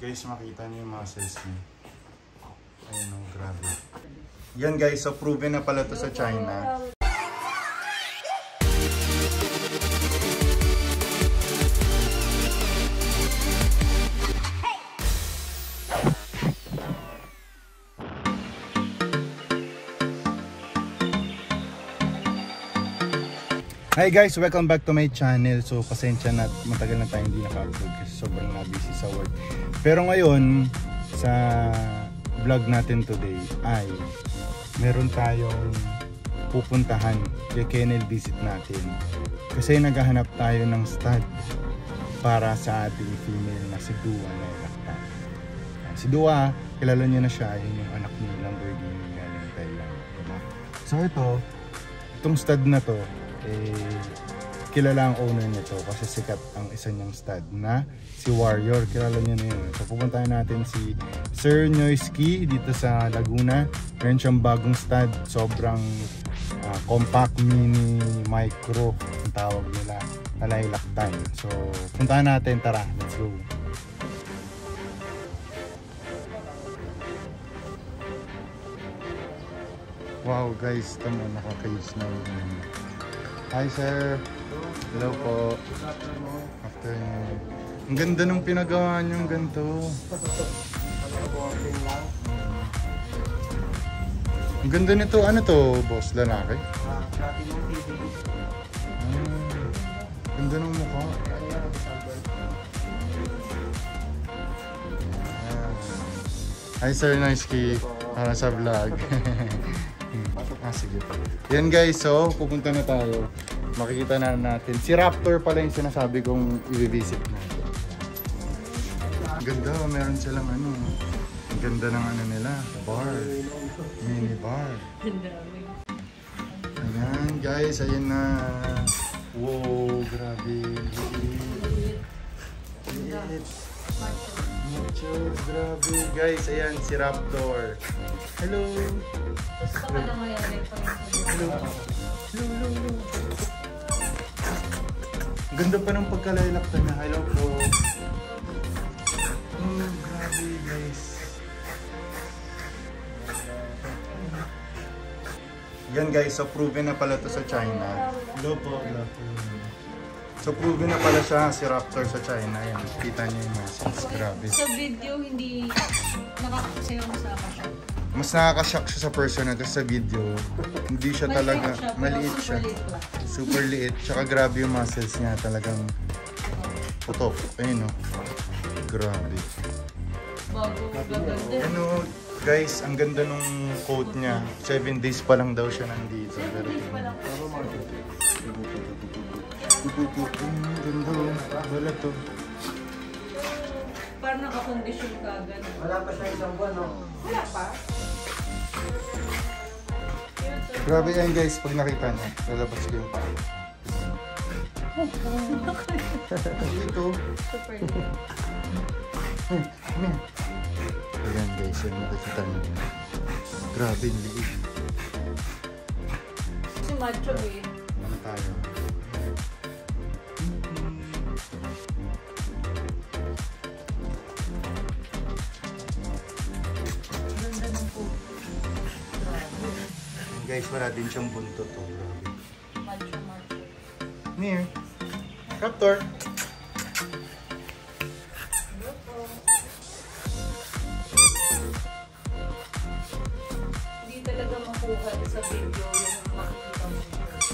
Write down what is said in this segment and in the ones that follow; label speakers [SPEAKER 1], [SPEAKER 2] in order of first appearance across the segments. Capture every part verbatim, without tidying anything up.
[SPEAKER 1] Guys, makita niyo yung muscles niya. Ayun o, grabe. Yan guys, so proven na pala to sa China. Hi guys, welcome back to my channel. So pasensya na, matagal na tayo hindi naka-upload kasi sobrang na-busy sa work. Pero ngayon, sa vlog natin today ay meron tayong pupuntahan, yung kennel visit natin. Kasi naghahanap tayo ng stud para sa ating female na si Dua na ilaktan. Si Dua, kilala niyo na siya, yun yung anak ni Lamborghini galing Thailand. So ito, itong stud na to, eh, kilala ang owner nito kasi sikat ang isa niyang stud na si Warrior, kilala niyo na yun. So pupuntahan natin si Sir Noisky dito sa Laguna. Meron siyang bagong stud, sobrang uh, compact mini micro ang tawag nila, Talaylaktan. So puntahan natin, tara, let's go. Wow guys, tama, nakakayos na yun. Hi sir. Hello po. Afternoon. Ang ganda nung pinagawa niyong ganito. Ang ganda nito. Ano to, boss? Lalaki? Ah, ganda nung mukha. Hi sir, Noisky. Para sa vlog. Ah, sige pa. Yan guys, so pupunta na tayo. Makikita na natin. Si Raptor pala yung sinasabi kong i-visit natin. Ang ganda, meron silang ano. Ang ganda ng ano nila. Bar. Mini bar. Ayan guys, ayan na. Wow, grabe. Liit. Mucho, grabe. Guys, ayan si Raptor. Hello.
[SPEAKER 2] Gusto ka na mayari pa rin.
[SPEAKER 1] Hello. Hello, hello, hello. Ganda pa ng pagkalaylaktan na. Hello po. Oh, grabe guys. Yan guys, so proven na pala to sa China. Hello po. Hello po. So proven na pala siya, si Raptor sa China. Yan, kita niyo yung muscles. Grabe.
[SPEAKER 2] Sa video, hindi nakakasayaw mo sa siya.
[SPEAKER 1] Mas nakaka-shock siya sa personal kasi sa video, hindi siya
[SPEAKER 2] Maliit
[SPEAKER 1] talaga,
[SPEAKER 2] siya,
[SPEAKER 1] maliit siya. Super liit. Tsaka grabe yung muscles niya, talagang putok. Ayun o. Grabe.
[SPEAKER 2] Bago, gaganda.
[SPEAKER 1] Ano, guys, ang ganda nung coat niya. seven days pa lang daw siya nandito.
[SPEAKER 2] seven days pa lang.
[SPEAKER 1] Ang ganda o. Wala to.
[SPEAKER 2] Parang nakakondisyon ka agad.
[SPEAKER 3] Wala pa siya isang buwan, no?
[SPEAKER 2] Wala pa?
[SPEAKER 1] Grabe yan guys, pag nakita niya, lalabas ko yung paa. Dito.
[SPEAKER 2] Super liit.
[SPEAKER 1] Ayan guys, yan makikita niyo. Grabe yung liit.
[SPEAKER 2] Si macho eh.
[SPEAKER 1] Ano tayo? Guys, wala din siyang buntot to. Grabe.
[SPEAKER 2] Macho, macho.
[SPEAKER 1] Near. Raptor.
[SPEAKER 2] Hindi talaga makuha sa video yung makikita mo.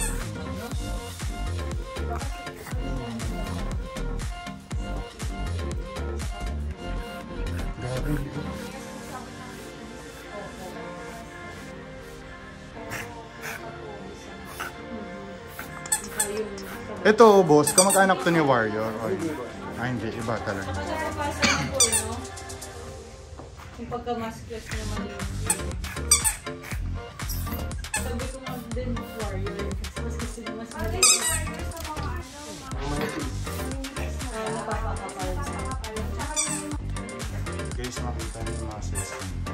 [SPEAKER 1] Grabe. Ito, boss, kamag-anak to ni Warrior. Oy. Ah, hindi. Iba talaga.
[SPEAKER 2] Nakakapasan ko, no? Yung pagka-maskless na maliit. Sabi ko nga din, Warrior. Mas kasi mas maliit. Ah, napapakapal siya.
[SPEAKER 1] Guys, makita niyo yung muscles.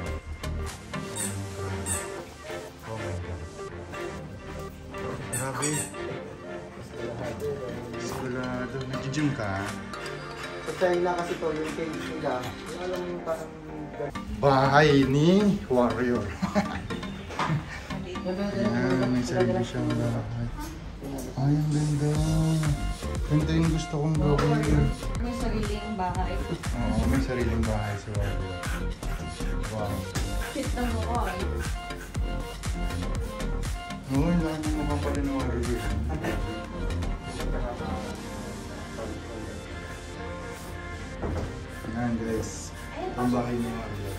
[SPEAKER 1] Oh my God. Grabe. Sigurado. Nag-gym ka?
[SPEAKER 3] Sa China kasi to, yung cage nila, alam mo yung parang...
[SPEAKER 1] Bahay ni Warrior. Ayan, may sarili siyang bahay. Ay, ang ganda. Ganda yung gusto kong gawin.
[SPEAKER 2] May sariling bahay.
[SPEAKER 1] Oo, may sariling bahay si Warrior. Wow.
[SPEAKER 2] Shit na mo ko ay.
[SPEAKER 1] Oo, lagi mo ka pa rin Warrior. Ayan guys, ang bahay ni Warrior.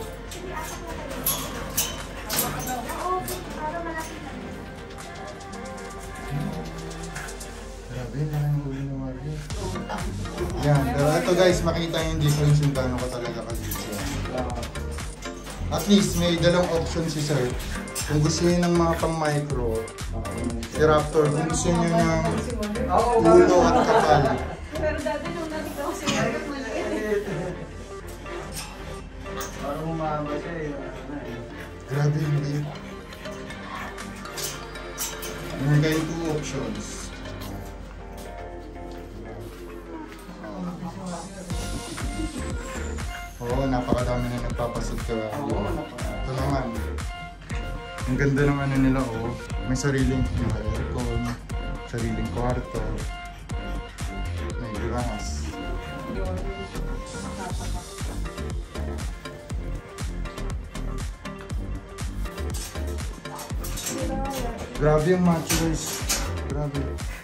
[SPEAKER 1] Grabe, lang yung huli ni Warrior. Yan, pero ito guys, makita yung difference yung gano'n ko talaga kasi. At least may dalawang option si sir. Kung gusto niyo ng mga pang micro, si Raptor, kung gusto niyo ng ulo at kapal.
[SPEAKER 2] Pero dati nung nakita ko si Margaret maliit.
[SPEAKER 3] Parang umama siya eh.
[SPEAKER 1] Grabe yung liit. Meron kayong two options. Oo, napakadami na nagpapasod ka. Ito naman. Ang ganda ng ano nila, oh. May sariling aircon, sariling kwarto, may grass. Grabe yung macho guys. Grabe.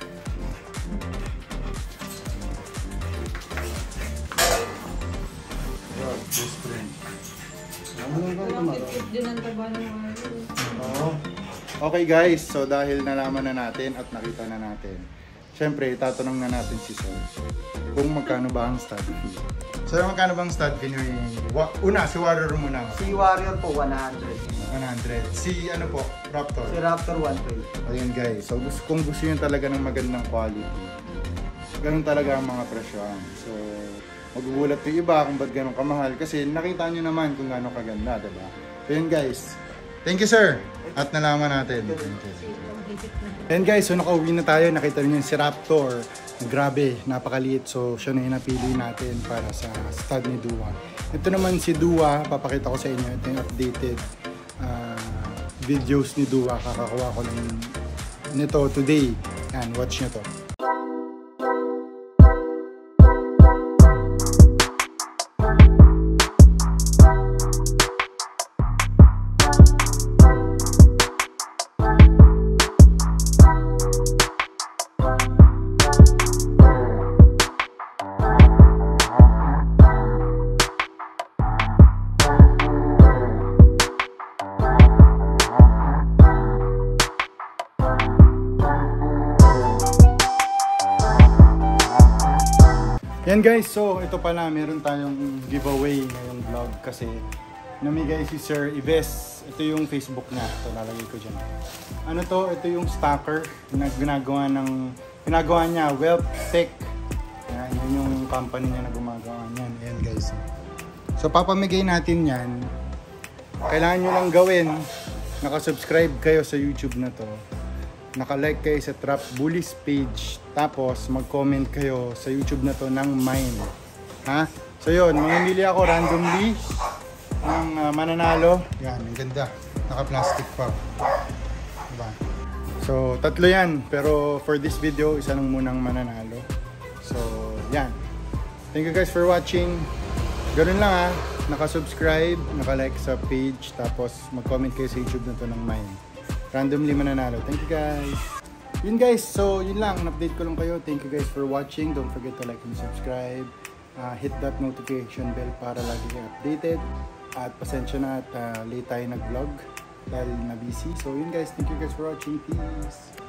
[SPEAKER 1] Wow, best friend.
[SPEAKER 2] Makikip din ang taba ng Warrior.
[SPEAKER 1] Oo. Okay guys, so dahil nalaman na natin at nakita na natin, syempre tatanong na natin si Sir kung magkano ba ang stud fee. Sir, magkano bang stud fee ni... Wa una, si Warrior muna.
[SPEAKER 3] Si Warrior po, one hundred.
[SPEAKER 1] one hundred. Si ano po, Raptor.
[SPEAKER 3] Si Raptor, one twenty.
[SPEAKER 1] Ayun guys, so gusto, kung gusto nyo talaga ng magandang quality, ganun talaga ang mga presyohan. So, magugulat yung iba kung ba't ganun kamahal kasi nakita nyo naman kung gano'ng kaganda, diba? So yun guys, thank you sir! At nalaman natin. Ayun guys, so nakauwi na tayo, nakita nyo si Raptor. Grabe, napakaliit. So siya na yung napili natin para sa stud ni Dua. Ito naman si Dua, papakita ko sa inyo. Ito yung updated uh, videos ni Dua. Kakakuha ko lang nito today. Yan, watch nyo to. Yan guys, so ito pala, meron tayong giveaway ngayong vlog kasi namigay si Sir Ives. Ito yung Facebook niya. Ito, lalagay ko dyan. Ano to? Ito yung stacker na ginagawa ng, ginagawa niya, Wealth Tech. Yan, yun yung company niya na gumagawa niyan. Yan guys. So papamigay natin yan. Kailangan nyo lang gawin, nakasubscribe kayo sa YouTube na to. Naka-like kayo sa Trap Bullies page, tapos mag-comment kayo sa YouTube na to ng mine. Ha? So yun, mamimili ako randomly ng uh, mananalo. Yan, ang ganda. Naka-plastic pa. Diba? So, tatlo yan. Pero for this video, isa lang munang mananalo. So, yan. Thank you guys for watching. Ganun lang ha. Naka-subscribe, naka-like sa page, tapos mag-comment kayo sa YouTube na to ng mine. Randomly mananalo. Thank you guys. Yun guys, so yun lang. An-update ko lang kayo. Thank you guys for watching. Don't forget to like and subscribe. Uh, hit that notification bell para lagi kayo updated. At pasensya na at uh, late tayo nag-vlog dahil na busy. So yun guys, thank you guys for watching. Peace!